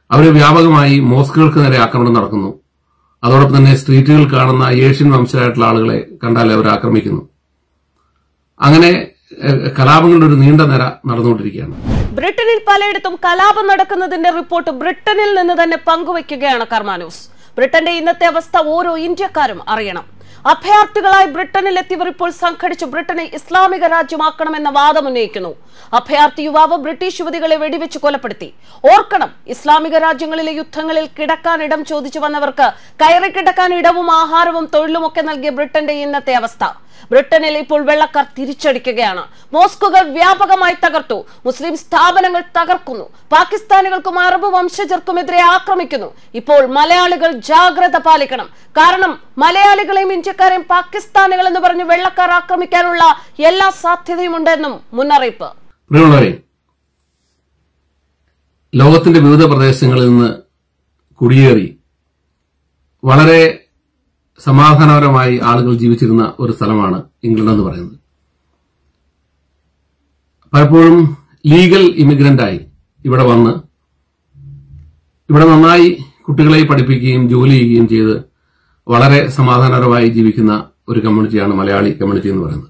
അവർ വ്യാപകമായി മോസ്കുകൾക്ക് നേരെ ആക്രമണം നടക്കുന്നു. അതോടൊപ്പം തന്നെ സ്ട്രീറ്റുകളിൽ കാണുന്ന ഏഷ്യൻ വംശജരായിട്ടുള്ള ആളുകളെ കണ്ടാൽ അവർ ആക്രമിക്കുന്നു. അങ്ങനെ കലാപങ്ങളുടെ ഒരു നീണ്ട നിര നടന്നുകൊണ്ടിരിക്കുകയാണ്. ബ്രിട്ടനിൽ പലയിടത്തും കലാപം നടക്കുന്നതിന്റെ റിപ്പോർട്ട് ബ്രിട്ടനിൽ നിന്ന് തന്നെ പങ്കുവയ്ക്കുകയാണ് കർമ്മ ന്യൂസ്. ബ്രിട്ടന്റെ ഇന്നത്തെ അവസ്ഥ ഓരോ ഇന്ത്യക്കാരും അറിയണം. അഭയാർത്ഥികളായി ബ്രിട്ടനിൽ എത്തിയവർ ഇപ്പോൾ സംഘടിച്ച് ബ്രിട്ടനെ ഇസ്ലാമിക രാജ്യമാക്കണമെന്ന വാദം ഉന്നയിക്കുന്നു. അഭയാർത്ഥി യുവാവ് ബ്രിട്ടീഷ് യുവതികളെ വെടിവെച്ച് കൊലപ്പെടുത്തി. ഓർക്കണം, ഇസ്ലാമിക രാജ്യങ്ങളിലെ യുദ്ധങ്ങളിൽ കിടക്കാൻ ഇടം ചോദിച്ചു വന്നവർക്ക് കയറി കിടക്കാൻ ഇടവും ആഹാരവും തൊഴിലുമൊക്കെ നൽകിയ ബ്രിട്ടന്റെ ഇന്നത്തെ അവസ്ഥ. ബ്രിട്ടനിൽ ഇപ്പോൾ വെള്ളക്കാർ തിരിച്ചടിക്കുകയാണ്. മോസ്കുകൾ വ്യാപകമായി തകർത്തു. മുസ്ലിം സ്ഥാപനങ്ങൾ തകർക്കുന്നു. പാകിസ്ഥാനികൾക്കും അറബ് വംശജർക്കുമെതിരെ ആക്രമിക്കുന്നു. ഇപ്പോൾ മലയാളികൾ ജാഗ്രത പാലിക്കണം. കാരണം മലയാളികളെയും ഇന്ത്യക്കാരെയും പാകിസ്ഥാനികൾ എന്ന് പറഞ്ഞ് വെള്ളക്കാർ ആക്രമിക്കാനുള്ള എല്ലാ സാധ്യതയുമുണ്ടെന്നും മുന്നറിയിപ്പ്. ലോകത്തിന്റെ വിവിധ പ്രദേശങ്ങളിൽ നിന്ന് കുടിയേറി വളരെ സമാധാനപരമായി ആളുകൾ ജീവിച്ചിരുന്ന ഒരു സ്ഥലമാണ് ഇംഗ്ലണ്ട് എന്ന് പറയുന്നത്. പലപ്പോഴും ലീഗൽ ഇമിഗ്രന്റായി ഇവിടെ വന്ന് ഇവിടെ നന്നായി കുട്ടികളെ പഠിപ്പിക്കുകയും ജോലി ചെയ്യുകയും ചെയ്ത് വളരെ സമാധാനപരമായി ജീവിക്കുന്ന ഒരു കമ്മ്യൂണിറ്റിയാണ് മലയാളി കമ്മ്യൂണിറ്റി എന്ന് പറയുന്നത്.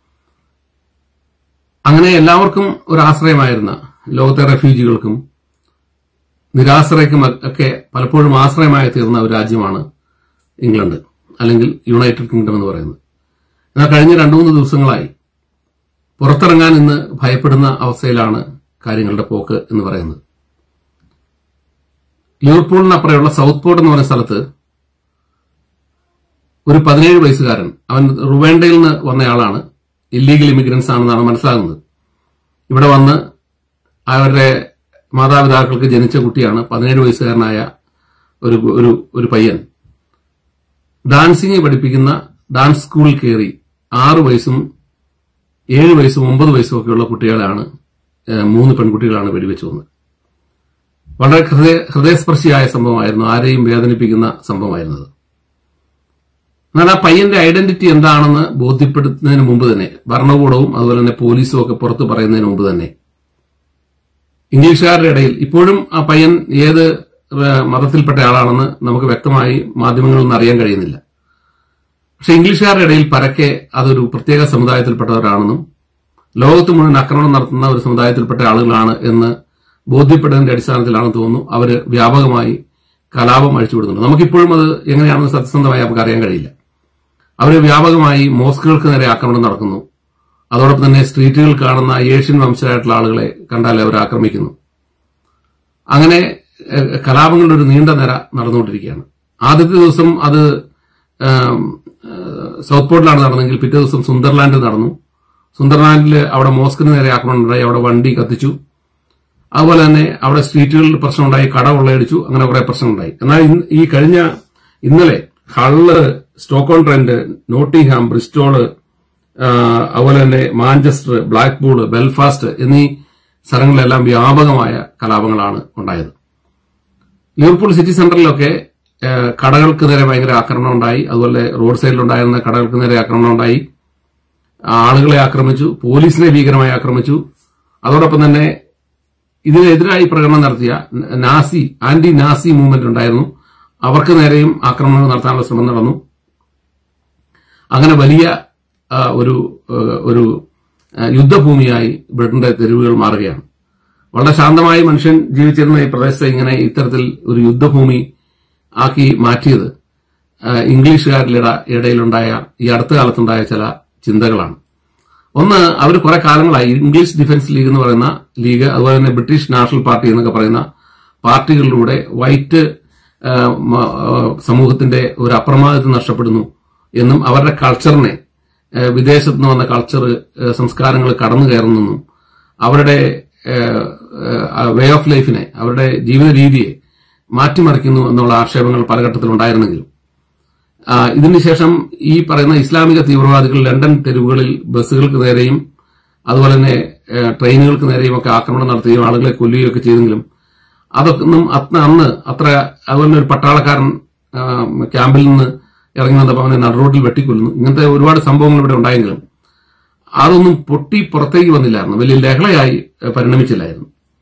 അങ്ങനെ എല്ലാവർക്കും ഒരു ആശ്രയമായിരുന്ന ലോകത്തെ റെഫ്യൂജികൾക്കും നിരാശ്രയക്കും ഒക്കെ പലപ്പോഴും ആശ്രയമായി തീർന്ന ഒരു രാജ്യമാണ് ഇംഗ്ലണ്ട്, അല്ലെങ്കിൽ യുണൈറ്റഡ് കിങ്ഡം എന്ന് പറയുന്നത്. എന്നാൽ കഴിഞ്ഞ 2-3 ദിവസങ്ങളായി പുറത്തിറങ്ങാൻ ഇന്ന് ഭയപ്പെടുന്ന അവസ്ഥയിലാണ് കാര്യങ്ങളുടെ പോക്ക് എന്ന് പറയുന്നത്. ലിവർപൂളിനപ്പുറയുള്ള സൗത്ത് പോർട്ട് എന്ന് പറയുന്ന സ്ഥലത്ത് ഒരു 17 വയസ്സുകാരൻ, അവൻ റുവാണ്ടയിൽ നിന്ന് വന്നയാളാണ്, ഇല്ലീഗൽ ഇമിഗ്രൻസ് ആണെന്നാണ് മനസ്സിലാകുന്നത്. ഇവിടെ വന്ന് അവരുടെ മാതാപിതാക്കൾക്ക് ജനിച്ച കുട്ടിയാണ്. 17 വയസ്സുകാരനായ ഒരു പയ്യൻ ഡാൻസിങ് പഠിപ്പിക്കുന്ന ഡാൻസ് സ്കൂളിൽ കയറി 6 വയസ്സും 7 വയസ്സും 9 വയസ്സും ഒക്കെയുള്ള കുട്ടികളാണ്, 3 പെൺകുട്ടികളാണ് വെടിവെച്ചു വന്നത്. വളരെ ഹൃദയസ്പർശിയായ സംഭവമായിരുന്നു, ആരെയും വേദനിപ്പിക്കുന്ന സംഭവമായിരുന്നത്. എന്നാൽ ആ പയ്യന്റെ ഐഡന്റിറ്റി എന്താണെന്ന് ബോധ്യപ്പെടുത്തുന്നതിന് മുമ്പ് തന്നെ ഭരണകൂടവും അതുപോലെ തന്നെ പോലീസും ഒക്കെ പുറത്ത് പറയുന്നതിന് മുമ്പ് തന്നെ ഇംഗ്ലീഷുകാരുടെ ഇടയിൽ ഇപ്പോഴും ആ പയ്യൻ ഏത് മതത്തിൽപ്പെട്ട ആളാണെന്ന് നമുക്ക് വ്യക്തമായി മാധ്യമങ്ങളിൽ നിന്ന് അറിയാൻ കഴിയുന്നില്ല. പക്ഷെ ഇംഗ്ലീഷുകാരുടെ ഇടയിൽ പരക്കെ അതൊരു പ്രത്യേക സമുദായത്തിൽപ്പെട്ടവരാണെന്നും ലോകത്ത് മുഴുവൻ ആക്രമണം നടത്തുന്ന ഒരു സമുദായത്തിൽപ്പെട്ട ആളുകളാണ് എന്ന് ബോധ്യപ്പെടുന്നതിന്റെ അടിസ്ഥാനത്തിലാണെന്ന് തോന്നുന്നു അവര് വ്യാപകമായി കലാപം അഴിച്ചുവിടുന്നുണ്ട്. നമുക്കിപ്പോഴും അത് എങ്ങനെയാണെന്ന് സത്യസന്ധമായി നമുക്ക് അറിയാൻ കഴിയില്ല. അവര് വ്യാപകമായി മോസ്കുകൾക്ക് നേരെ ആക്രമണം നടക്കുന്നു. അതോടൊപ്പം തന്നെ സ്ട്രീറ്റുകളിൽ കാണുന്ന ഏഷ്യൻ വംശജരായിട്ടുള്ള ആളുകളെ കണ്ടാൽ അവർ ആക്രമിക്കുന്നു. അങ്ങനെ കലാപങ്ങളുടെ ഒരു നീണ്ട നിര നടന്നുകൊണ്ടിരിക്കുകയാണ്. ആദ്യത്തെ ദിവസം അത് സൗത്ത് പോർട്ടിലാണ് നടന്നെങ്കിൽ പിറ്റേ ദിവസം സുന്ദർലാൻഡിൽ നടന്നു. സുന്ദർലാൻഡിൽ അവിടെ മോസ്കിന് നേരെ ആക്രമണം ഉണ്ടായി, അവിടെ വണ്ടി കത്തിച്ചു. അതുപോലെ തന്നെ അവിടെ സ്ട്രീറ്റുകളിൽ പ്രശ്നമുണ്ടായി, കട കൊള്ളയടിച്ചു, അങ്ങനെ കുറെ പ്രശ്നമുണ്ടായി. എന്നാൽ ഇന്നലെ ഹള്ള്, സ്റ്റോക്കോൺ ട്രെന്റ്, നോട്ടിംഗ്ഹാം, ബ്രിസ്റ്റോള്, അതുപോലെ തന്നെ മാഞ്ചസ്റ്റർ, ബ്ലാക്ക്പൂൾ, ബെൽഫാസ്റ്റ് എന്നീ സ്ഥലങ്ങളിലെല്ലാം വ്യാപകമായ കലാപങ്ങളാണ് ഉണ്ടായത്. ലിവർപൂൾ സിറ്റി സെന്ററിലൊക്കെ കടകൾക്ക് നേരെ ഭയങ്കര ആക്രമണം ഉണ്ടായി. അതുപോലെ റോഡ് സൈഡിലുണ്ടായിരുന്ന കടകൾക്ക് നേരെ ആക്രമണം ഉണ്ടായി. ആളുകളെ ആക്രമിച്ചു, പോലീസിനെ ഭീകരമായി ആക്രമിച്ചു. അതോടൊപ്പം തന്നെ ഇതിനെതിരായി പ്രകടനം നടത്തിയ ആന്റി നാസി മൂവ്മെന്റ് ഉണ്ടായിരുന്നു, അവർക്ക് നേരെയും ആക്രമണങ്ങൾ നടത്താനുള്ള ശ്രമം നടന്നു. അങ്ങനെ വലിയ ഒരു യുദ്ധഭൂമിയായി ബ്രിട്ടന്റെ തെരുവുകൾ മാറുകയാണ്. വളരെ ശാന്തമായി മനുഷ്യൻ ജീവിച്ചിരുന്ന ഈ പ്രദേശത്തെ ഇങ്ങനെ ഇത്തരത്തിൽ ഒരു യുദ്ധഭൂമി ആക്കി മാറ്റിയത് ഇംഗ്ലീഷുകാരുടെ ഇടയിലുണ്ടായ ഈ അടുത്ത കാലത്തുണ്ടായ ചില ചിന്തകളാണ്. ഒന്ന്, അവർ കുറെ കാലങ്ങളായി ഇംഗ്ലീഷ് ഡിഫൻസ് ലീഗ് എന്ന് പറയുന്ന ലീഗ്, അതുപോലെ തന്നെ ബ്രിട്ടീഷ് നാഷണൽ പാർട്ടി എന്നൊക്കെ പറയുന്ന പാർട്ടികളിലൂടെ വൈറ്റ് സമൂഹത്തിന്റെ ഒരു അപ്രമാദിത്വം നഷ്ടപ്പെടുന്നു എന്നും അവരുടെ കൾച്ചറിനെ, വിദേശത്ത് നിന്ന് വന്ന കൾച്ചർ സംസ്കാരങ്ങൾ കടന്നു കയറുന്നെന്നും അവരുടെ വേ ഓഫ് ലൈഫിനെ, അവരുടെ ജീവിത രീതിയെ മാറ്റിമറിക്കുന്നു എന്നുള്ള ആക്ഷേപങ്ങൾ പല ഘട്ടത്തിലുണ്ടായിരുന്നെങ്കിലും ഇതിനുശേഷം ഈ പറയുന്ന ഇസ്ലാമിക തീവ്രവാദികൾ ലണ്ടൻ തെരുവുകളിൽ ബസ്സുകൾക്ക് നേരെയും അതുപോലെ തന്നെ ട്രെയിനുകൾക്ക് നേരെയും ഒക്കെ ആക്രമണം നടത്തുകയും ആളുകളെ കൊല്ലുകയും ഒക്കെ ചെയ്തെങ്കിലും അതൊന്നും അന്ന് അത്ര, അതുപോലെ ഒരു പട്ടാളക്കാരൻ ക്യാമ്പിൽ നിന്ന് ഇറങ്ങി വന്നപ്പോൾ അവനെ നടുറോഡിൽ വെട്ടിക്കൊല്ലുന്നു, ഇങ്ങനത്തെ ഒരുപാട് സംഭവങ്ങൾ ഇവിടെ ഉണ്ടായെങ്കിലും അതൊന്നും പൊട്ടി പുറത്തേക്ക് വന്നില്ലായിരുന്നു, വലിയ ലഹളയായി പരിണമിച്ചില്ലായിരുന്നു.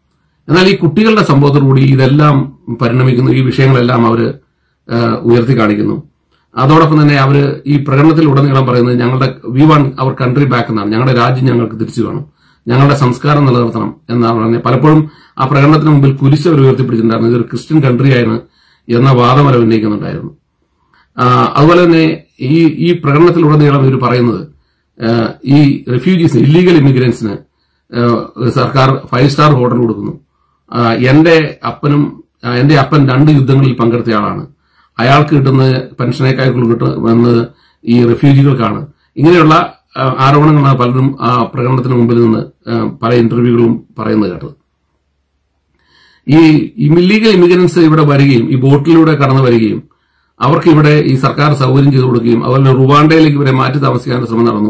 എന്നാൽ ഈ കുട്ടികളുടെ സംഭവത്തോടുകൂടി ഇതെല്ലാം പരിണമിക്കുന്നു. ഈ വിഷയങ്ങളെല്ലാം അവർ ഉയർത്തി കാണിക്കുന്നു. അതോടൊപ്പം തന്നെ അവർ ഈ പ്രകടനത്തിൽ ഉടനീളം പറയുന്നത് ഞങ്ങളുടെ we want our country back എന്നാണ്, ഞങ്ങളുടെ രാജ്യം ഞങ്ങൾക്ക് തിരിച്ചു വേണം, ഞങ്ങളുടെ സംസ്കാരം നിലനിർത്തണം എന്നാണ് പറഞ്ഞത്. പലപ്പോഴും ആ പ്രകടനത്തിന് മുമ്പിൽ കുരിശ് അവർ ഉയർത്തിപ്പിടിച്ചിട്ടുണ്ടായിരുന്നു. ഇതൊരു ക്രിസ്ത്യൻ കൺട്രിയാണ് എന്ന വാദം അവർ ഉന്നയിക്കുന്നുണ്ടായിരുന്നു. അതുപോലെ തന്നെ ഈ പ്രകടനത്തിലുടനീളം ഇവർ പറയുന്നത് ഈ റെഫ്യൂജീസിന്, ഇല്ലീഗൽ ഇമിഗ്രൻസിന് സർക്കാർ 5 സ്റ്റാർ ഹോട്ടൽ കൊടുക്കുന്നു. എന്റെ അപ്പൻ 2 യുദ്ധങ്ങളിൽ പങ്കെടുത്തയാളാണ്, അയാൾക്ക് കിട്ടുന്ന പെൻഷനേക്കാൾ കിട്ടുന്നത് ഈ റെഫ്യൂജികൾക്കാണ്. ഇങ്ങനെയുള്ള ആരോപണങ്ങളാണ് പലരും ആ പ്രകടനത്തിന് മുമ്പിൽ നിന്ന് പല ഇന്റർവ്യൂകളും പറയുന്നത് കേട്ടത്. ഈ ഇല്ലീഗൽ ഇമിഗ്രൻസ് ഇവിടെ വരികയും ഈ ബോട്ടിലൂടെ കടന്നു വരികയും അവർക്ക് ഇവിടെ ഈ സർക്കാർ സൗകര്യം ചെയ്തു കൊടുക്കുകയും അതുപോലെ റുവാണ്ടയിലേക്ക് ഇവരെ മാറ്റി താമസിക്കാനുള്ള ശ്രമം നടന്നു.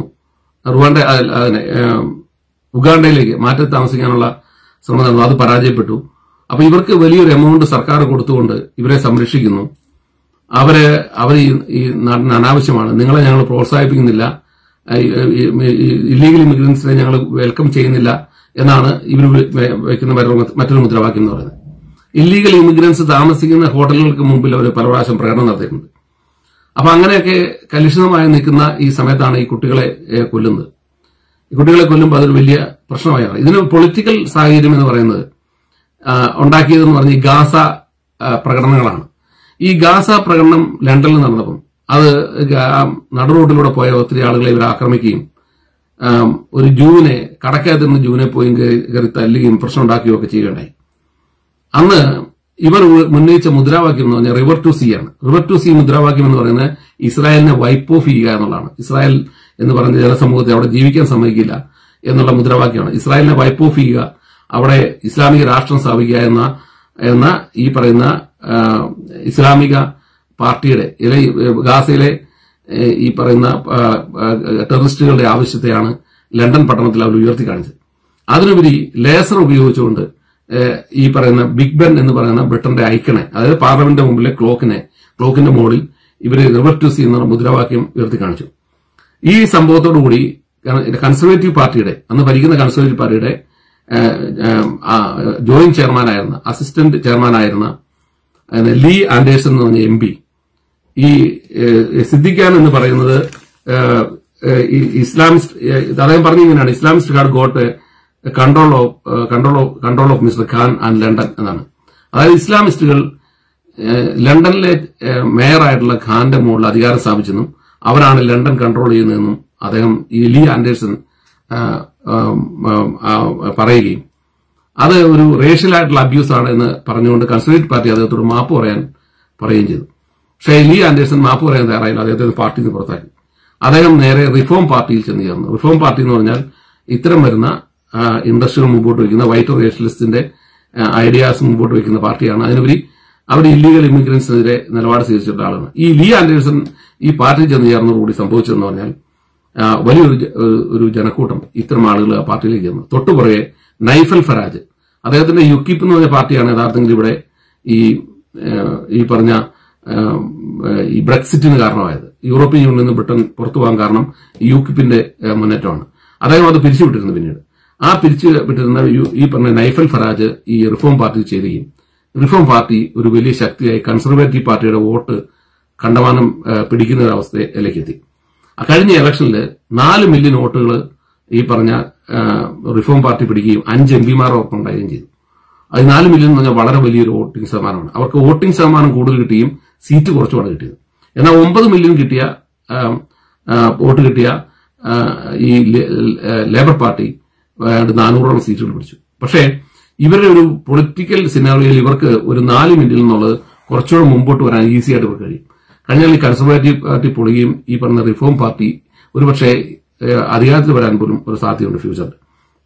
ഉഗാണ്ടയിലേക്ക് മാറ്റി താമസിക്കാനുള്ള ശ്രമം നടന്നു. അത് പരാജയപ്പെട്ടു. അപ്പൊ ഇവർക്ക് വലിയൊരു എമൗണ്ട് സർക്കാർ കൊടുത്തുകൊണ്ട് ഇവരെ സംരക്ഷിക്കുന്നു. അവർ ഈ നാടിന് അനാവശ്യമാണ്, നിങ്ങളെ ഞങ്ങൾ പ്രോത്സാഹിപ്പിക്കുന്നില്ല, ഇല്ലീഗൽ ഇമിഗ്രൻസിനെ ഞങ്ങൾ വെൽക്കം ചെയ്യുന്നില്ല എന്നാണ് ഇവർ വയ്ക്കുന്ന മറ്റൊരു മുദ്രാവാക്യം എന്ന് പറയുന്നത്. ഇല്ലീഗൽ ഇമിഗ്രൻസ് താമസിക്കുന്ന ഹോട്ടലുകൾക്ക് മുമ്പിൽ അവർ പല പ്രാവശ്യം പ്രകടനം നടത്തിയിട്ടുണ്ട്. അപ്പൊ അങ്ങനെയൊക്കെ കലുഷിതമായി നിൽക്കുന്ന ഈ സമയത്താണ് ഈ കുട്ടികളെ കൊല്ലുന്നത്. ഈ കുട്ടികളെ കൊല്ലുമ്പോൾ അതൊരു വലിയ പ്രശ്നമായാണ്. ഇതിന് പൊളിറ്റിക്കൽ സാഹചര്യം എന്ന് പറയുന്നത് ഉണ്ടാക്കിയതെന്ന് പറഞ്ഞ ഈ ഗാസ പ്രകടനങ്ങളാണ്. ഈ ഗാസ പ്രകടനം ലണ്ടനിൽ നടന്നപ്പം അത് നടുറോഡിലൂടെ പോയ ഒത്തിരി ആളുകളെ ഇവർ ആക്രമിക്കുകയും ഒരു ജൂവിനെ കടക്കകത്ത് നിന്ന് ജൂവിനെ പോയി കയറി തല്ലുകയും പ്രശ്നം ഉണ്ടാക്കുകയും ഒക്കെ ചെയ്യുകയുണ്ടായി. അന്ന് ഇവർ ഉന്നയിച്ച മുദ്രാവാക്യം എന്ന് പറഞ്ഞാൽ റിവർ ടു സീ ആണ്. റിവർ ടു സീ മുദ്രാവാക്യം എന്ന് പറയുന്നത് ഇസ്രായേലിനെ വൈപ്പ് ഓഫ് ചെയ്യുക എന്നുള്ളതാണ്. ഇസ്രായേൽ എന്ന് പറയുന്ന ജനസമൂഹത്തെ അവിടെ ജീവിക്കാൻ സമ്മതിക്കില്ല എന്നുള്ള മുദ്രാവാക്യമാണ്. ഇസ്രായേലിനെ വൈപ്പ് ഓഫ് ചെയ്യുക, അവിടെ ഇസ്ലാമിക രാഷ്ട്രം സ്ഥാപിക്കുക എന്ന ഈ പറയുന്ന ഇസ്ലാമിക പാർട്ടിയുടെ ഗാസയിലെ ഈ പറയുന്ന ടെററിസ്റ്റുകളുടെ ആവശ്യത്തെയാണ് ലണ്ടൻ പട്ടണത്തിൽ അവർ ഉയർത്തി കാണിച്ചത്. അതിനുപരി ലേസർ ഉപയോഗിച്ചുകൊണ്ട് ഈ പറയുന്ന ബിഗ് ബെൻ എന്ന് പറയുന്ന ബ്രിട്ടന്റെ ഐക്കണെ, അതായത് പാർലമെന്റിന്റെ മുമ്പിലെ ക്ലോക്കിന്റെ മുകളിൽ ഇവര് റിവർ ടു സീ എന്ന മുദ്രാവാക്യം ഉയർത്തി കാണിച്ചു. ഈ സംഭവത്തോടുകൂടി കൺസർവേറ്റീവ് പാർട്ടിയുടെ, അന്ന് ഭരിക്കുന്ന കൺസർവേറ്റീവ് പാർട്ടിയുടെ ജോയിന്റ് ചെയർമാനായിരുന്ന, അസിസ്റ്റന്റ് ചെയർമാനായിരുന്ന ലീ ആൻഡേഴ്സൺ എന്ന് പറഞ്ഞ MP, ഈ സിദ്ദിഖാൻ എന്ന് പറയുന്നത് ഇസ്ലാമിസ്റ്റ്, അദ്ദേഹം പറഞ്ഞു ഇങ്ങനെയാണ്, Islamist had got control of mister Khan and London എന്നാണ്. അതായത് ഇസ്ലാമിസ്റ്റുകൾ ലണ്ടനിലെ മേയറായിട്ടുള്ള ഖാന്റെ മുകളിൽ അധികാരം സ്ഥാപിച്ചെന്നും അവരാണ് ലണ്ടൻ കൺട്രോൾ ചെയ്യുന്നതെന്നും അദ്ദേഹം ഈ ലീ ആൻഡേഴ്സൺ പറയുകയും അത് ഒരു റേഷ്യലായിട്ടുള്ള അബ്യൂസ് ആണ് എന്ന് പറഞ്ഞുകൊണ്ട് കൺസർവേറ്റീവ് പാർട്ടി അദ്ദേഹത്തോട് മാപ്പ് പറയുകയും ചെയ്തു. പക്ഷേ ലീ ആൻഡേഴ്സൺ മാപ്പ് പറയാൻ തയ്യാറായില്ല, അദ്ദേഹത്തെ പാർട്ടിയിൽ നിന്ന് പുറത്താക്കി. അദ്ദേഹം നേരെ റിഫോം പാർട്ടിയിൽ ചെന്ന് ചേർന്നു. റിഫോം പാർട്ടി എന്ന് പറഞ്ഞാൽ ഇത്തരം വരുന്ന ഇൻഡസ്ട്രികൾ മുമ്പോട്ട് വയ്ക്കുന്ന വൈറ്റ് റേഷ്യലിസ്റ്റിന്റെ ഐഡിയാസ് മുമ്പോട്ട് വയ്ക്കുന്ന പാർട്ടിയാണ്. അതിനുപരി അവർ ഇല്ലീഗൽ ഇമിഗ്രൻസിനെതിരെ നിലപാട് സ്വീകരിച്ചിട്ടുള്ള ആളാണ്. ഈ ലീ ആൻഡേഴ്സൺ ഈ പാർട്ടിയിൽ ചെന്ന് ചേർന്നതോടുകൂടി സംഭവിച്ചതെന്ന് പറഞ്ഞാൽ വലിയൊരു ജനക്കൂട്ടം ഇത്തരം ആളുകൾ ആ പാർട്ടിയിലേക്ക് ചെന്നു. തൊട്ടുപുറകെ നൈഫൽ ഫരാജ്, അദ്ദേഹത്തിന്റെ യുക്കിപ്പ് എന്ന് പറഞ്ഞ പാർട്ടിയാണ് യഥാർത്ഥത്തിൽ ഇവിടെ ഈ പറഞ്ഞ ഈ ബ്രെക്സിറ്റിന് കാരണമായത്. യൂറോപ്യൻ യൂണിയനിൽ നിന്ന് ബ്രിട്ടൻ പുറത്തു പോകാൻ കാരണം യുക്കിപ്പിന്റെ മുന്നേറ്റമാണ്. അദ്ദേഹം അത് പിരിച്ചുവിട്ടിരുന്നു. പിന്നീട് ആ പിരിച്ചുവിട്ടിരുന്ന ഈ പറഞ്ഞ നൈഫൽ ഫരാജ് ഈ റിഫോം പാർട്ടിയിൽ ചേരുകയും റിഫോം പാർട്ടി ഒരു വലിയ ശക്തിയായി കൺസർവേറ്റീവ് പാർട്ടിയുടെ വോട്ട് കണ്ടമാനം പിടിക്കുന്ന ഒരു അവസ്ഥയിലേക്ക് എത്തി. കഴിഞ്ഞ ഇലക്ഷനിൽ 4 മില്യൺ വോട്ടുകൾ ഈ പറഞ്ഞ റിഫോം പാർട്ടി പിടിക്കുകയും 5 MPമാർ ഉണ്ടാവുകയും ചെയ്തു. അത് 4 മില്യൺ എന്ന് പറഞ്ഞാൽ വളരെ വലിയൊരു വോട്ടിംഗ് ശതമാനമാണ്. അവർക്ക് വോട്ടിംഗ് ശതമാനം കൂടുതൽ കിട്ടിയും സീറ്റ് കുറച്ചുമാണ് കിട്ടിയത്. എന്നാൽ 9 മില്യൺ വോട്ട് കിട്ടിയ ഈ ലേബർ പാർട്ടി 400ഓളം സീറ്റുകൾ പിടിച്ചു. പക്ഷേ ഇവരുടെ ഒരു പൊളിറ്റിക്കൽ സിനാറിയോയിൽ ഇവർക്ക് ഒരു 4 മില്യൺ എന്നുള്ളത് കുറച്ചുകൂടെ മുമ്പോട്ട് വരാൻ ഈസിയായിട്ട് ഇവർക്ക് കഴിയും. കഴിഞ്ഞാൽ ഈ കൺസർവേറ്റീവ് പാർട്ടി പൊളിയും ഈ പറഞ്ഞ റിഫോം പാർട്ടി ഒരുപക്ഷെ അധികാരത്തിൽ വരാൻ പോലും ഒരു സാധ്യതയുണ്ട് ഫ്യൂച്ചറിൽ.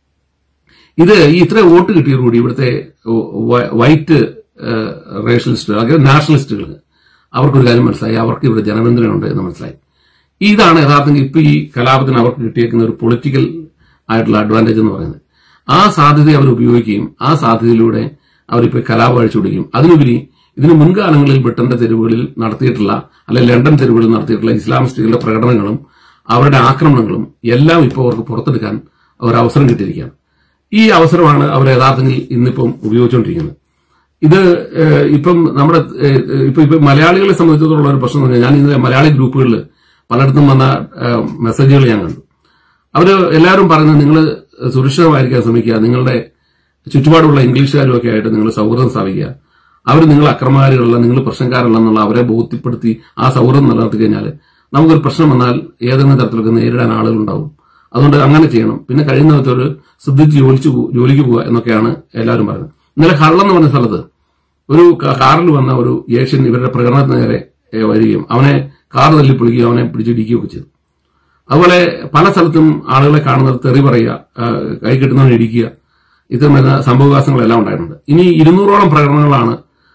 ഇത് ഇത്ര വോട്ട് കിട്ടിയതോടുകൂടി ഇവിടുത്തെ വൈറ്റ് റേഷ്യലിസ്റ്റുകൾ, അതായത് നാഷണലിസ്റ്റുകൾക്ക് അവർക്കൊരു കാര്യം മനസ്സിലായി, അവർക്ക് ഇവിടെ ജനപിന്തുണയുണ്ട് എന്ന് മനസ്സിലായി. ഇതാണ് യഥാർത്ഥത്തിൽ ഇപ്പൊ ഈ കലാപത്തിന് അവർക്ക് കിട്ടിയേക്കുന്ന ഒരു പൊളിറ്റിക്കൽ ആയിട്ടുള്ള അഡ്വാൻറ്റേജ് എന്ന് പറയുന്നത്. ആ സാധ്യതയെ അവർ ഉപയോഗിക്കുകയും ആ സാധ്യതയിലൂടെ അവരിപ്പോൾ കലാപം അഴിച്ചുവിടുകയും അതിനുപരി ഇതിന് മുൻകാലങ്ങളിൽ ബ്രിട്ടന്റെ തെരുവുകളിൽ നടത്തിയിട്ടുള്ള അല്ലെങ്കിൽ ലണ്ടൻ തെരുവുകളിൽ നടത്തിയിട്ടുള്ള ഇസ്ലാമിസ്റ്റുകളുടെ പ്രകടനങ്ങളും അവരുടെ ആക്രമണങ്ങളും എല്ലാം ഇപ്പോൾ അവർക്ക് പുറത്തെടുക്കാൻ ഒരു അവസരം കിട്ടിയിരിക്കുകയാണ്. ഈ അവസരമാണ് അവർ യഥാർത്ഥത്തിൽ ഇന്നിപ്പം ഉപയോഗിച്ചുകൊണ്ടിരിക്കുന്നത്. ഇത് ഇപ്പം നമ്മുടെ ഇപ്പൊ മലയാളികളെ സംബന്ധിച്ചിടത്തോളം ഒരു പ്രശ്നം എന്ന് പറഞ്ഞാൽ, ഞാൻ ഇന്നലെ മലയാളി ഗ്രൂപ്പുകളിൽ പലയിടത്തും വന്ന മെസ്സേജുകൾ ഞാൻ കണ്ടു. അവര് എല്ലാവരും പറയുന്നത് നിങ്ങൾ സുരക്ഷിതമായിരിക്കാൻ ശ്രമിക്കുക, നിങ്ങളുടെ ചുറ്റുപാടുള്ള ഇംഗ്ലീഷുകാരും ഒക്കെ ആയിട്ട് നിങ്ങൾ സൗഹൃദം സ്ഥാപിക്കുക, അവർ നിങ്ങൾ അക്രമകാരികളല്ല, നിങ്ങൾ പ്രശ്നക്കാരല്ലെന്നുള്ള അവരെ ബോധ്യപ്പെടുത്തി ആ സൗഹൃദം നിലനിർത്തി കഴിഞ്ഞാൽ നമുക്കൊരു പ്രശ്നം വന്നാൽ ഏതെങ്കിലും തരത്തിലൊക്കെ നേരിടാൻ ആളുകളുണ്ടാവും. അതുകൊണ്ട് അങ്ങനെ ചെയ്യണം. പിന്നെ കഴിയുന്നവർ ശ്രദ്ധിച്ച് ജോലിക്ക് പോവുക എന്നൊക്കെയാണ് എല്ലാവരും പറയുന്നത്. ഇന്നലെ ഹള്ളം എന്ന് പറഞ്ഞ സ്ഥലത്ത് ഒരു കാറിൽ വന്ന ഒരു ഏഷ്യൻ ഇവരുടെ പ്രകടനത്തിന് നേരെ വരികയും അവനെ കാർ തല്ലിപ്പൊളിക്കുകയും അവനെ പിടിച്ചിടിക്കുകയൊക്കെ ചെയ്തു. അതുപോലെ പല സ്ഥലത്തും ആളുകളെ കാണുന്നത് തെറി പറയുക, കൈ കിട്ടുന്നവനെ ഇടിക്കുക, ഇത്തരം വരുന്ന സംഭവവികാസങ്ങളെല്ലാം ഉണ്ടായിട്ടുണ്ട്. ഇനി 200ഓളം പ്രകടനങ്ങളാണ്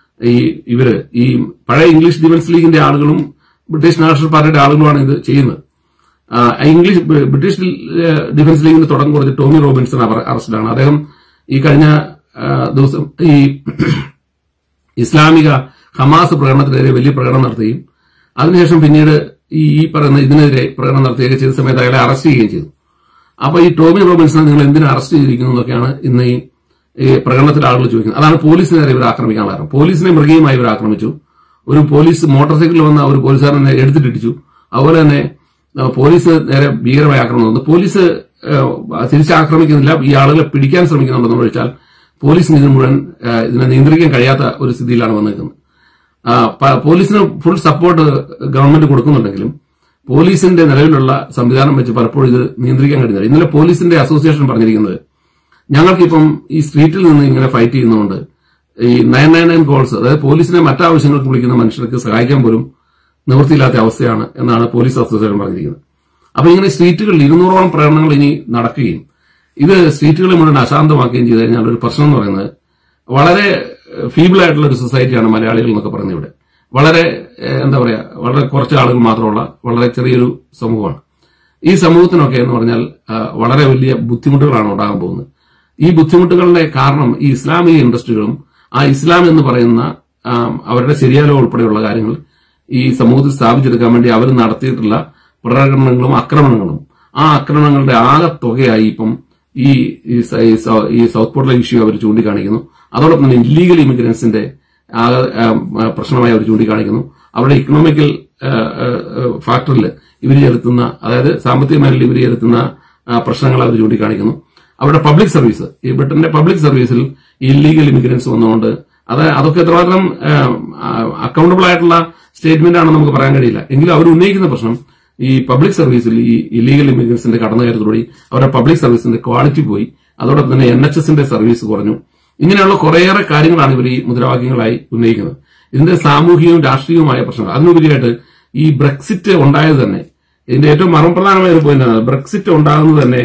ഈ പഴയ ഇംഗ്ലീഷ് ഡിഫൻസ് ലീഗിന്റെ ആളുകളും ബ്രിട്ടീഷ് നാഷണൽ പാർട്ടിയുടെ ആളുകളുമാണ് ഇത് ചെയ്യുന്നത്. ബ്രിട്ടീഷ് ഡിഫൻസ് ലീഗിന് തുടക്കം കൊടുത്ത് ടോമി റോബിൻസൺ അറസ്റ്റിലാണ്. അദ്ദേഹം ഈ കഴിഞ്ഞ ദിവസം ഈ ഇസ്ലാമിക ഹമാസ് പ്രകടനത്തിനെതിരെ വലിയ പ്രകടനം നടത്തുകയും അതിനുശേഷം പിന്നീട് ഈ പറയുന്ന ഇതിനെതിരെ പ്രകടനം നടത്തുകയൊക്കെ ചെയ്ത സമയത്ത് അയാളെ അറസ്റ്റ് ചെയ്യുകയും ചെയ്തു. അപ്പൊ ഈ ടോമി റോബിൻസൺ നിങ്ങൾ എന്തിനു അറസ്റ്റ് ചെയ്തിരിക്കുന്നു എന്നൊക്കെയാണ് ഇന്ന് ഈ പ്രകടനത്തിൽ ആളുകൾ ചോദിക്കുന്നത്. അതാണ് പോലീസിന് നേരെ ഇവർ ആക്രമിക്കാൻ കാരണം. പോലീസിനെ മൃഗീയമായി ഇവർ ആക്രമിച്ചു. ഒരു പോലീസ് മോട്ടോർ സൈക്കിളിൽ വന്ന ഒരു പോലീസുകാരനെ എടുത്തിട്ടിടിച്ചു. അതുപോലെ തന്നെ പോലീസ് നേരെ ഭീകരമായി ആക്രമണം നടന്നു. പോലീസ് തിരിച്ചാക്രമിക്കുന്നില്ല, ഈ ആളുകളെ പിടിക്കാൻ ശ്രമിക്കുന്നുണ്ടെന്ന് വെച്ചാൽ പോലീസിന് ഇതിനെ നിയന്ത്രിക്കാൻ കഴിയാത്ത ഒരു സ്ഥിതിയിലാണ് വന്നിരിക്കുന്നത്. പോലീസിന് ഫുൾ സപ്പോർട്ട് ഗവൺമെന്റ് കൊടുക്കുന്നുണ്ടെങ്കിലും പോലീസിന്റെ നിലവിലുള്ള സംവിധാനം വെച്ച് പലപ്പോഴും ഇത് നിയന്ത്രിക്കാൻ കഴിയുന്നില്ല. ഇന്നലെ പോലീസിന്റെ അസോസിയേഷൻ പറഞ്ഞിരിക്കുന്നത്, ഞങ്ങൾക്കിപ്പം ഈ സ്ട്രീറ്റിൽ നിന്ന് ഇങ്ങനെ ഫൈറ്റ് ചെയ്യുന്നതുകൊണ്ട് ഈ 999 കോൾസ്, അതായത് പോലീസിനെ മറ്റാവശ്യങ്ങൾക്ക് വിളിക്കുന്ന മനുഷ്യർക്ക് സഹായിക്കാൻ പോലും നിവൃത്തിയില്ലാത്ത അവസ്ഥയാണ് എന്നാണ് പോലീസ് അസോസിയേഷൻ പറഞ്ഞിരിക്കുന്നത്. അപ്പൊ ഇങ്ങനെ സ്ട്രീറ്റുകളിൽ 200ഓളം പ്രകടനങ്ങൾ ഇനി നടക്കുകയും ഇത് സ്ട്രീറ്റുകളെ മുഴുവൻ അശാന്തമാക്കുകയും ചെയ്തു കഴിഞ്ഞാൽ ഒരു പ്രശ്നം എന്ന് പറയുന്നത് വളരെ ഫീബിളായിട്ടുള്ള ഒരു സൊസൈറ്റിയാണ് മലയാളികൾ എന്നൊക്കെ പറയുന്നത്. ഇവിടെ വളരെ എന്താ പറയാ, വളരെ കുറച്ച് ആളുകൾ മാത്രമുള്ള വളരെ ചെറിയൊരു സമൂഹമാണ്. ഈ സമൂഹത്തിനൊക്കെ എന്ന് പറഞ്ഞാൽ വളരെ വലിയ ബുദ്ധിമുട്ടുകളാണ് ഉണ്ടാകാൻ പോകുന്നത്. ഈ ബുദ്ധിമുട്ടുകളുടെ കാരണം ഈ ഇസ്ലാമിക ഇൻഡസ്ട്രികളും ആ ഇസ്ലാം എന്ന് പറയുന്ന അവരുടെ ശരിയാലോ ഉൾപ്പെടെയുള്ള കാര്യങ്ങൾ ഈ സമൂഹത്തിൽ സ്ഥാപിച്ചെടുക്കാൻ വേണ്ടി അവർ നടത്തിയിട്ടുള്ള പ്രകടനങ്ങളും ആക്രമണങ്ങളും, ആ ആക്രമണങ്ങളുടെ ആകെ തുകയായി ഇപ്പം ഈ സൗത്ത് പോർട്ടിലെ ഇഷ്യൂ അവർ ചൂണ്ടിക്കാണിക്കുന്നു. അതോടൊപ്പം തന്നെ ഇല്ലീഗൽ ഇമിഗ്രൻസിന്റെ പ്രശ്നമായി അവർ ചൂണ്ടിക്കാണിക്കുന്നു. അവരുടെ ഇക്കണോമിക്കൽ ഫാക്ടറിൽ ഇവർ ചെലുത്തുന്ന, അതായത് സാമ്പത്തിക മേഖലയിൽ ഇവർ ചെലുത്തുന്ന പ്രശ്നങ്ങൾ അവർ ചൂണ്ടിക്കാണിക്കുന്നു. അവരുടെ പബ്ലിക് സർവീസ്, ഈ ബ്രിട്ടന്റെ പബ്ലിക് സർവീസിൽ ഇല്ലീഗൽ ഇമിഗ്രൻസ് വന്നുകൊണ്ട് അതൊക്കെ എത്രമാത്രം അക്കൗണ്ടബിൾ ആയിട്ടുള്ള സ്റ്റേറ്റ്മെന്റ് ആണെന്ന് നമുക്ക് പറയാൻ കഴിയില്ല. എങ്കിലും അവർ ഉന്നയിക്കുന്ന പ്രശ്നം ഈ പബ്ലിക് സർവീസിൽ ഈ ഇല്ലീഗൽ ഇമിഗ്രൻസിന്റെ കടന്നുകയറ്റത്തോടെ അവരുടെ പബ്ലിക് സർവീസിന്റെ ക്വാളിറ്റി പോയി, അതോടൊപ്പം തന്നെ NHSന്റെ സർവീസ് കുറഞ്ഞു. ഇങ്ങനെയുള്ള കുറേയേറെ കാര്യങ്ങളാണ് ഇവർ ഈ മുദ്രാവാക്യങ്ങളായി ഉന്നയിക്കുന്നത്. ഇതിന്റെ സാമൂഹികവും രാഷ്ട്രീയവുമായ പ്രശ്നങ്ങൾ. അതിനുപരിയായിട്ട് ഈ ബ്രെക്സിറ്റ് ഉണ്ടായത് തന്നെ, ഇതിന്റെ ഏറ്റവും മർമ്മപ്രധാനമായ ഒരു പോയിന്റാണ്, ബ്രെക്സിറ്റ് ഉണ്ടാകുന്നത് തന്നെ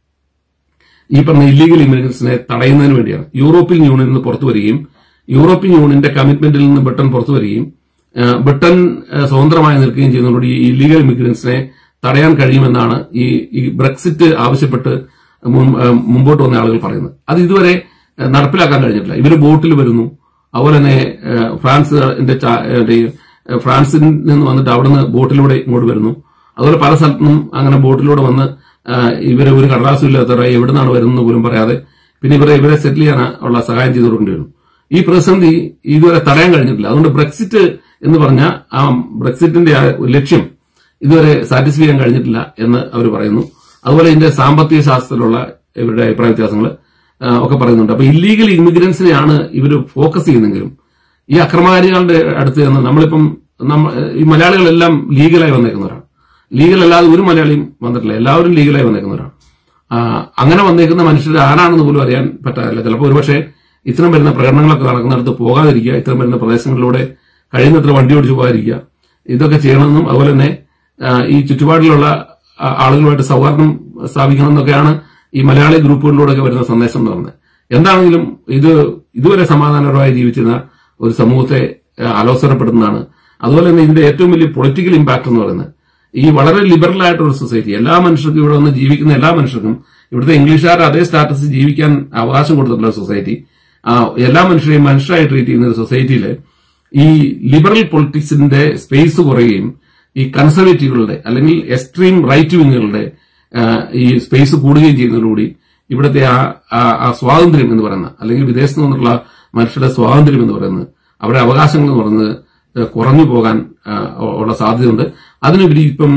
ഈ പറഞ്ഞ ഇല്ലീഗൽ ഇമിഗ്രൻസിനെ തടയുന്നതിന് വേണ്ടിയാണ്. യൂറോപ്യൻ യൂണിയനിൽ നിന്ന് പുറത്തു വരികയും യൂറോപ്യൻ യൂണിയന്റെ കമ്മിറ്റ്മെന്റിൽ നിന്ന് ബ്രിട്ടൻ പുറത്തു വരികയും ബ്രിട്ടൻ സ്വതന്ത്രമായി നിൽക്കുകയും ചെയ്യുന്നതോടെ ഈ ഇല്ലീഗൽ ഇമിഗ്രൻസിനെ തടയാൻ കഴിയുമെന്നാണ് ഈ ബ്രെക്സിറ്റ് ആവശ്യപ്പെട്ട് മുമ്പോട്ട് വന്ന ആളുകൾ പറയുന്നത്. അത് ഇതുവരെ നടപ്പിലാക്കാൻ കഴിഞ്ഞിട്ടില്ല. ഇവര് ബോട്ടിൽ വരുന്നു, അതുപോലെ തന്നെ ഫ്രാൻസിൽ നിന്ന് വന്നിട്ട് അവിടുന്ന് ബോട്ടിലൂടെ ഇങ്ങോട്ട് വരുന്നു. അതുപോലെ പല സ്ഥലത്തും അങ്ങനെ ബോട്ടിലൂടെ വന്ന് ഇവരെ ഒരു കടലാസും ഇല്ലാത്തവരായി എവിടെ നിന്നാണ് വരുന്നത് പോലും പറയാതെ പിന്നെ ഇവരെ സെറ്റിൽ ചെയ്യാൻ ഉള്ള സഹായം ചെയ്തു കൊടുക്കേണ്ടി വരും. ഈ പ്രതിസന്ധി ഇതുവരെ തടയാൻ കഴിഞ്ഞിട്ടില്ല. അതുകൊണ്ട് ബ്രെക്സിറ്റ് എന്ന് പറഞ്ഞ ആ ബ്രെക്സിറ്റിന്റെ ലക്ഷ്യം ഇതുവരെ സാറ്റിസ്ഫൈ ചെയ്യാൻ കഴിഞ്ഞിട്ടില്ല എന്ന് അവർ പറയുന്നു. അതുപോലെ ഇതിന്റെ സാമ്പത്തിക ശാസ്ത്രത്തിലുള്ള ഇവരുടെ അഭിപ്രായ വ്യത്യാസങ്ങൾ ഒക്കെ പറയുന്നുണ്ട്. അപ്പൊ ഇല്ലീഗൽ ഇമിഗ്രൻസിനെയാണ് ഇവർ ഫോക്കസ് ചെയ്യുന്നെങ്കിലും ഈ അക്രമകാരികളുടെ അടുത്ത് നിന്ന് നമ്മളിപ്പം ഈ മലയാളികളെല്ലാം ലീഗലായി വന്നേക്കുന്നവരാണ്. ലീഗൽ അല്ലാതെ ഒരു മലയാളിയും വന്നിട്ടില്ല, എല്ലാവരും ലീഗലായി വന്നേക്കുന്നവരാണ്. അങ്ങനെ വന്നേക്കുന്ന മനുഷ്യർ ആരാണെന്ന് പോലും അറിയാൻ പറ്റാറില്ല. ചിലപ്പോൾ ഒരുപക്ഷെ ഇത്തരം വരുന്ന പ്രകടനങ്ങളൊക്കെ നടക്കുന്നിടത്ത് പോകാതിരിക്കുക, ഇത്തരം വരുന്ന പ്രദേശങ്ങളിലൂടെ കഴിയുന്നത്ര വണ്ടി ഓടിച്ചു പോകാതിരിക്കുക, ഇതൊക്കെ ചെയ്യണമെന്നും അതുപോലെ തന്നെ ഈ ചുറ്റുപാടിലുള്ള ആളുകളുമായിട്ട് സൗഹാർദ്ദം സ്ഥാപിക്കണമെന്നൊക്കെയാണ് ഈ മലയാളി ഗ്രൂപ്പുകളിലൂടെയൊക്കെ വരുന്ന സന്ദേശം എന്ന് പറഞ്ഞത്. എന്താണെങ്കിലും ഇതുവരെ സമാധാനപരമായി ജീവിച്ചിരുന്ന ഒരു സമൂഹത്തെ അലോസരപ്പെടുന്നതാണ്. അതുപോലെ തന്നെ ഇതിന്റെ ഏറ്റവും വലിയ പൊളിറ്റിക്കൽ ഇമ്പാക്ട് എന്ന് പറയുന്നത് ഈ വളരെ ലിബറൽ ആയിട്ടൊരു സൊസൈറ്റി, എല്ലാ മനുഷ്യർക്കും ഇവിടെ വന്ന് ജീവിക്കുന്ന എല്ലാ മനുഷ്യർക്കും ഇവിടുത്തെ ഇംഗ്ലീഷുകാരുടെ അതേ സ്റ്റാറ്റസ് ജീവിക്കാൻ അവകാശം കൊടുത്തിട്ടുള്ള സൊസൈറ്റി, എല്ലാ മനുഷ്യരെയും മനുഷ്യരായി ട്രീറ്റ് ചെയ്യുന്ന ഒരു സൊസൈറ്റിയിൽ ഈ ലിബറൽ പൊളിറ്റിക്സിന്റെ സ്പേസ് കുറയുകയും ഈ കൺസർവേറ്റീവുകളുടെ അല്ലെങ്കിൽ എക്സ്ട്രീം റൈറ്റ് വിങ്ങുകളുടെ ഈ സ്പേസ് കൂടുകയും ചെയ്യുന്നതോടുകൂടി ഇവിടുത്തെ ആ സ്വാതന്ത്ര്യം എന്ന് പറയുന്ന, അല്ലെങ്കിൽ വിദേശത്ത് നിന്നുള്ള മനുഷ്യരുടെ സ്വാതന്ത്ര്യം എന്ന് പറയുന്നത്, അവരുടെ അവകാശങ്ങൾ എന്ന് പറയുന്നത് കുറഞ്ഞു പോകാൻ ഉള്ള സാധ്യതയുണ്ട്. അതിനുപരി ഇപ്പം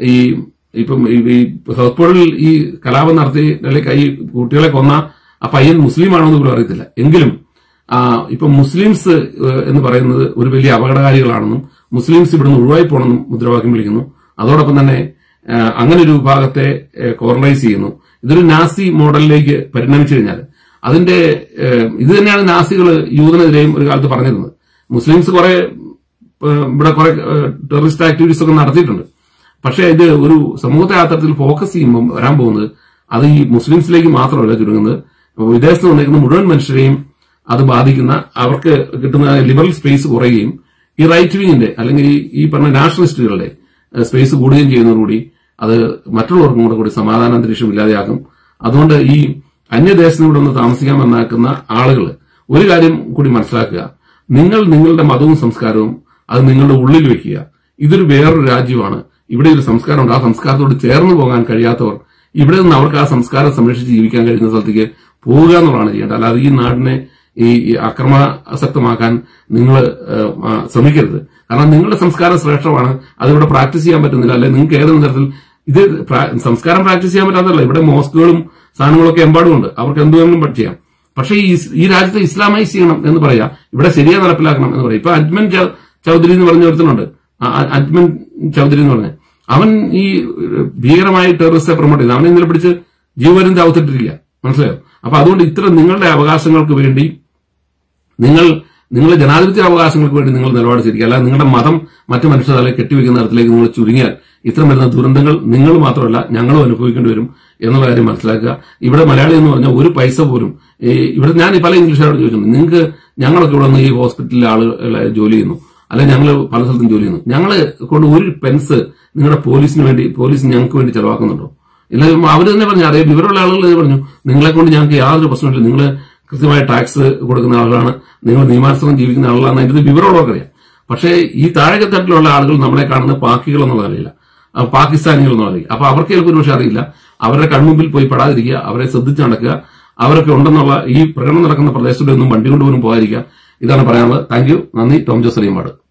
ഹെർപ്പോളിൽ ഈ കലാപം നടത്തി അല്ലെങ്കിൽ ഈ കുട്ടികളെ കൊന്ന ആ പയ്യൻ മുസ്ലിമാണോ എന്ന് പോലും അറിയത്തില്ല. എങ്കിലും ഇപ്പം മുസ്ലിംസ് എന്ന് പറയുന്നത് ഒരു വലിയ അപകടകാരികളാണെന്നും മുസ്ലിംസ് ഇവിടുന്ന് ഒഴിവായി പോകണമെന്നും മുദ്രാവാക്യം വിളിക്കുന്നു. അതോടൊപ്പം തന്നെ അങ്ങനെ ഒരു വിഭാഗത്തെ കോർണറൈസ് ചെയ്യുന്നു. ഇതൊരു നാസി മോഡലിലേക്ക് പരിണമിച്ചു കഴിഞ്ഞാൽ അതിന്റെ ഇത് തന്നെയാണ് നാസികൾ യൂതനെതിരെയും ഒരു കാലത്ത് പറഞ്ഞിരുന്നത്. മുസ്ലിംസ് ഇവിടെ കുറെ ടെററിസ്റ്റ് ആക്ടിവിറ്റീസ് ഒക്കെ നടത്തിയിട്ടുണ്ട്. പക്ഷേ ഇത് ഒരു സമൂഹത്തെ ആ തരത്തിൽ ഫോക്കസ് ചെയ്യുമ്പോൾ വരാൻ പോകുന്നത് അത് ഈ മുസ്ലിംസിലേക്ക് മാത്രമല്ല ചുരുങ്ങുന്നത്, വിദേശത്ത് വന്നിരിക്കുന്ന മുഴുവൻ മനുഷ്യരെയും അത് ബാധിക്കുന്ന, അവർക്ക് കിട്ടുന്ന ലിബറൽ സ്പേസ് കുറയുകയും ഈ റൈറ്റ് വിങ്ങിന്റെ അല്ലെങ്കിൽ ഈ പറഞ്ഞ നാഷണലിസ്റ്റുകളുടെ സ്പേസ് കൂടുകയും ചെയ്യുന്നതോടുകൂടി അത് മറ്റുള്ളവർക്കും കൂടി സമാധാന അന്തരീക്ഷം ഇല്ലാതെയാക്കും. അതുകൊണ്ട് ഈ അന്യദേശത്ത് ഇവിടെ ഒന്ന് താമസിക്കാൻ വന്നാക്കുന്ന ആളുകൾ ഒരു കാര്യം കൂടി മനസ്സിലാക്കുക, നിങ്ങൾ നിങ്ങളുടെ മതവും സംസ്കാരവും അത് നിങ്ങളുടെ ഉള്ളിൽ വെക്കുക. ഇതൊരു വേറൊരു രാജ്യമാണ്, ഇവിടെ ഒരു സംസ്കാരമുണ്ട്. ആ സംസ്കാരത്തോട് ചേർന്ന് പോകാൻ കഴിയാത്തവർ ഇവിടെ നിന്ന് അവർക്ക് ആ സംസ്കാരം സംരക്ഷിച്ച് ജീവിക്കാൻ കഴിയുന്ന സ്ഥലത്തേക്ക് പോവുക എന്നുള്ളതാണ് ചെയ്യേണ്ടത്. അല്ലാതെ ഈ നാടിനെ ഈ അക്രമാസക്തമാക്കാൻ നിങ്ങൾ ശ്രമിക്കരുത്. കാരണം നിങ്ങളുടെ സംസ്കാരം ശ്രേഷ്ഠമാണ്, അതിവിടെ പ്രാക്ടീസ് ചെയ്യാൻ പറ്റുന്നില്ല. അല്ലെ നിങ്ങൾക്ക് ഏതെങ്കിലും തരത്തിൽ ഇത് സംസ്കാരം പ്രാക്ടീസ് ചെയ്യാൻ പറ്റാത്തല്ല. ഇവിടെ മോസ്കുകളും സാധനങ്ങളൊക്കെ എമ്പാടുമുണ്ട്, അവർക്ക് എന്തുവേണമെങ്കിലും ചെയ്യാം. പക്ഷേ ഈ രാജ്യത്തെ ഇസ്ലാമൈസ് ചെയ്യണം എന്ന് പറയാ, ഇവിടെ ശരിയായി നടപ്പിലാക്കണം എന്ന് പറയാം. ഇപ്പൊ അജ്മൻ ചൌധരി എന്ന് പറഞ്ഞ ഒരുത്തനുണ്ട്, അജ്മൻ ചൌധരി എന്ന് പറഞ്ഞ അവൻ ഈ ഭീകരമായി ടെററിസ്റ്റ് പ്രൊമോട്ട് ചെയ്ത് അവനെ ഇന്നലെ പിടിച്ച് ജീവപര്യന്തം അവത്തിട്ടിരിക്കുക. മനസ്സിലായോ? അപ്പൊ അതുകൊണ്ട് ഇത്തരം നിങ്ങളുടെ അവകാശങ്ങൾക്ക് വേണ്ടി നിങ്ങളുടെ ജനാധിപത്യ അവകാശങ്ങൾക്ക് വേണ്ടി നിങ്ങൾ നിലപാട് സ്വീകരിക്കുക. അല്ലാതെ നിങ്ങളുടെ മതം മറ്റു മനുഷ്യ തലയിൽ കെട്ടിവെക്കുന്ന തരത്തിലേക്ക് നിങ്ങൾ ചുരുങ്ങിയാൽ ഇത്തരം വരുന്ന ദുരന്തങ്ങൾ നിങ്ങൾ മാത്രമല്ല ഞങ്ങളും അനുഭവിക്കേണ്ടി വരും എന്നുള്ള കാര്യം മനസ്സിലാക്കുക. ഇവിടെ മലയാളി എന്ന് പറഞ്ഞാൽ ഒരു പൈസ പോലും ഇവിടെ ഞാൻ പല ഇംഗ്ലീഷുകാരോട് ചോദിച്ചിട്ടുണ്ട്, നിങ്ങൾക്ക് ഞങ്ങളൊക്കെ ഇവിടെ നിന്ന് ഈ ഹോസ്പിറ്റലിലെ ആളുകളെ ജോലി ചെയ്യുന്നു, അല്ലെ ഞങ്ങൾ പല സ്ഥലത്തും ജോലി ചെയ്യുന്നു, ഞങ്ങൾ കൊണ്ട് ഒരു പെൻസ് നിങ്ങളുടെ പോലീസ് ഞങ്ങൾക്ക് വേണ്ടി ചെലവാക്കുന്നുണ്ടോ? ഇല്ല, അവർ തന്നെ പറഞ്ഞു, അതേ വിവരമുള്ള ആളുകൾ പറഞ്ഞു, നിങ്ങളെ കൊണ്ട് ഞങ്ങൾക്ക് യാതൊരു പ്രശ്നമില്ല, നിങ്ങൾ കൃത്യമായ ടാക്സ് കൊടുക്കുന്ന ആളുകളാണ്, നിങ്ങൾ നിയമാനുസൃതം ജീവിക്കുന്ന ആളുകളാണ്, അതിന്റെ വിവരമുള്ളവർക്ക് അറിയാം. പക്ഷേ ഈ താഴെത്തട്ടിലുള്ള ആളുകൾ നമ്മളെ കാണുന്ന പാക്കികൾ എന്നുള്ള അറിയില്ല, പാകിസ്ഥാനികൾ എന്നുള്ള അറിയില്ല. അപ്പൊ അവർക്ക് ചിലപ്പോൾ ഒരു പക്ഷേ അറിയില്ല. അവരുടെ കൺമുമ്പിൽ പോയി പെടാതിരിക്കുക, അവരെ ശ്രദ്ധിച്ച് നടക്കുക. അവരൊക്കെ ഉണ്ടെന്നുള്ള ഈ പ്രകടനം നടക്കുന്ന പ്രദേശത്തൂടെ ഒന്നും വണ്ടി കൊണ്ടുപോലും പോകാതിരിക്കുക. ഇതാണ് പറയാനുള്ളത്. Thank you. നന്ദി. ടോം ജോസ് അലിയമ്പാട്.